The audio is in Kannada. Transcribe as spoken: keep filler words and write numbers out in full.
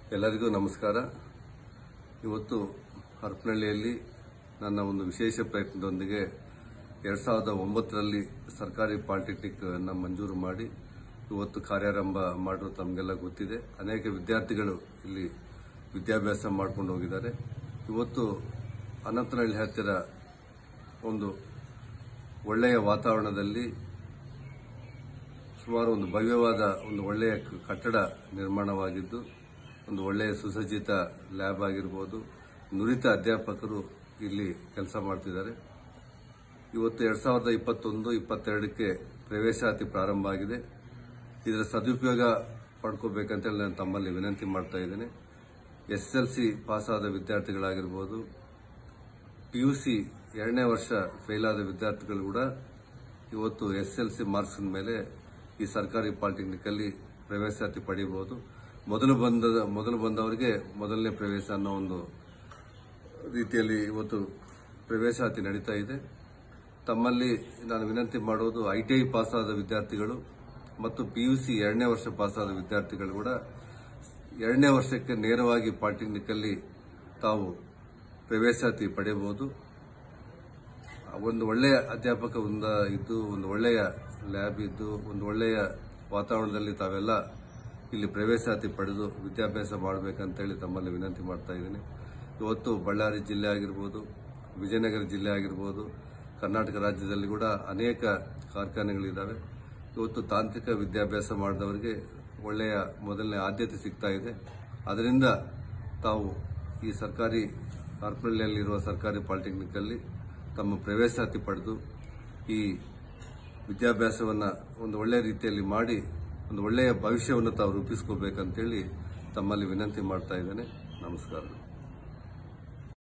ಎಲ್ಲರಿಗೂ ನಮಸ್ಕಾರ. ಇವತ್ತು ಹರಪನಹಳ್ಳಿಯಲ್ಲಿ ನನ್ನ ಒಂದು ವಿಶೇಷ ಪ್ರಯತ್ನದೊಂದಿಗೆ ಎರಡ್ ಸಾವಿರದ ಒಂಬತ್ತರಲ್ಲಿ ಸರ್ಕಾರಿ ಪಾಲಿಟೆಕ್ನಿಕ್ ಅನ್ನು ಮಂಜೂರು ಮಾಡಿ ಇವತ್ತು ಕಾರ್ಯಾರಂಭ ಮಾಡಿರೋ ತಮಗೆಲ್ಲ ಗೊತ್ತಿದೆ. ಅನೇಕ ವಿದ್ಯಾರ್ಥಿಗಳು ಇಲ್ಲಿ ವಿದ್ಯಾಭ್ಯಾಸ ಮಾಡ್ಕೊಂಡು ಹೋಗಿದ್ದಾರೆ. ಇವತ್ತು ಅನಂತನಹಳ್ಳಿ ಹತ್ತಿರ ಒಂದು ಒಳ್ಳೆಯ ವಾತಾವರಣದಲ್ಲಿ ಸುಮಾರು ಒಂದು ಭವ್ಯವಾದ ಒಂದು ಒಳ್ಳೆಯ ಕಟ್ಟಡ ನಿರ್ಮಾಣವಾಗಿದ್ದು, ಒಂದು ಒಳ್ಳೆಯ ಸುಸಜ್ಜಿತ ಲ್ಯಾಬ್ ಆಗಿರಬಹುದು, ನುರಿತ ಅಧ್ಯಾಪಕರು ಇಲ್ಲಿ ಕೆಲಸ ಮಾಡ್ತಿದ್ದಾರೆ. ಇವತ್ತು ಎರಡ್ ಸಾವಿರದ ಇಪ್ಪತ್ತೊಂದು ಇಪ್ಪತ್ತೆರಡಕ್ಕೆ ಪ್ರವೇಶಾತಿ ಪ್ರಾರಂಭ ಆಗಿದೆ. ಇದರ ಸದುಪಯೋಗ ಪಡ್ಕೋಬೇಕಂತೇಳಿ ನಾನು ತಮ್ಮಲ್ಲಿ ವಿನಂತಿ ಮಾಡ್ತಾ ಇದ್ದೇನೆ. ಎಸ್ ಎಲ್ ಸಿ ಪಾಸ್ ಆದ ವಿದ್ಯಾರ್ಥಿಗಳಾಗಿರ್ಬೋದು, ಪಿಯುಸಿ ಎರಡನೇ ವರ್ಷ ಫೇಲ್ ಆದ ವಿದ್ಯಾರ್ಥಿಗಳು ಕೂಡ ಇವತ್ತು ಎಸ್ ಎಲ್ ಸಿ ಮಾರ್ಕ್ಸ್ ಮೇಲೆ ಈ ಸರ್ಕಾರಿ ಪಾಲಿಟೆಕ್ನಿಕ್ ಅಲ್ಲಿ ಪ್ರವೇಶಾತಿ ಪಡೆಯಬಹುದು. ಮೊದಲು ಬಂದ ಮೊದಲು ಬಂದವರಿಗೆ ಮೊದಲನೇ ಪ್ರವೇಶ ಅನ್ನೋ ಒಂದು ರೀತಿಯಲ್ಲಿ ಇವತ್ತು ಪ್ರವೇಶಾತಿ ನಡೀತಾ ಇದೆ. ತಮ್ಮಲ್ಲಿ ನಾನು ವಿನಂತಿ ಮಾಡೋದು, ಐಟಿಐ ಪಾಸ್ ಆದ ವಿದ್ಯಾರ್ಥಿಗಳು ಮತ್ತು ಪಿಯುಸಿ ಎರಡನೇ ವರ್ಷ ಪಾಸ್ ಆದ ವಿದ್ಯಾರ್ಥಿಗಳು ಕೂಡ ಎರಡನೇ ವರ್ಷಕ್ಕೆ ನೇರವಾಗಿ ಪಾಲಿಟೆಕ್ನಿಕ್ ಅಲ್ಲಿ ತಾವು ಪ್ರವೇಶಾತಿ ಪಡೆಯಬಹುದು. ಒಂದು ಒಳ್ಳೆಯ ಅಧ್ಯಾಪಕ ವೃಂದ ಇದ್ದು, ಒಂದು ಒಳ್ಳೆಯ ಲ್ಯಾಬ್ ಇದ್ದು, ಒಂದು ಒಳ್ಳೆಯ ವಾತಾವರಣದಲ್ಲಿ ತಾವೆಲ್ಲ ಇಲ್ಲಿ ಪ್ರವೇಶಾತಿ ಪಡೆದು ವಿದ್ಯಾಭ್ಯಾಸ ಮಾಡಬೇಕಂತೇಳಿ ತಮ್ಮಲ್ಲಿ ವಿನಂತಿ ಮಾಡ್ತಾ ಇದ್ದೀನಿ. ಇವತ್ತು ಬಳ್ಳಾರಿ ಜಿಲ್ಲೆ ಆಗಿರ್ಬೋದು, ವಿಜಯನಗರ ಜಿಲ್ಲೆ ಆಗಿರ್ಬೋದು, ಕರ್ನಾಟಕ ರಾಜ್ಯದಲ್ಲಿ ಕೂಡ ಅನೇಕ ಕಾರ್ಖಾನೆಗಳಿದ್ದಾವೆ. ಇವತ್ತು ತಾಂತ್ರಿಕ ವಿದ್ಯಾಭ್ಯಾಸ ಮಾಡಿದವರಿಗೆ ಒಳ್ಳೆಯ ಮೊದಲನೇ ಆದ್ಯತೆ ಸಿಗ್ತಾ ಇದೆ. ಅದರಿಂದ ತಾವು ಈ ಸರ್ಕಾರಿ ಹರಪನಹಳ್ಳಿಯಲ್ಲಿರುವ ಸರ್ಕಾರಿ ಪಾಲಿಟೆಕ್ನಿಕ್ ಅಲ್ಲಿ ತಮ್ಮ ಪ್ರವೇಶಾತಿ ಪಡೆದು ಈ ವಿದ್ಯಾಭ್ಯಾಸವನ್ನು ಒಂದು ಒಳ್ಳೆಯ ರೀತಿಯಲ್ಲಿ ಮಾಡಿ ಒಂದು ಒಳ್ಳೆಯ ಭವಿಷ್ಯವನ್ನು ತಾವು ರೂಪಿಸ್ಕೋಬೇಕಂತೇಳಿ ತಮ್ಮಲ್ಲಿ ವಿನಂತಿ ಮಾಡ್ತಾ ಇದ್ದೇನೆ. ನಮಸ್ಕಾರ.